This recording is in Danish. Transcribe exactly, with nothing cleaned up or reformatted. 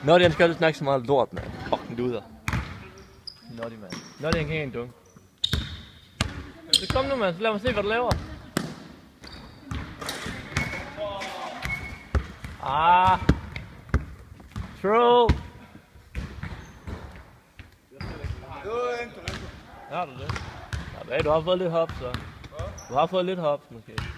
Nå, han skal snakke så meget lort, mand. Fucking luder. Nå, det, mand. Nå, det han kan ikke en dunk. Så kom nu, mand. Så lad mig se, hvad du laver. Ah. Throw. Ja, du det. Ja, du har fået lidt hop, så. Du har fået lidt hop, måske.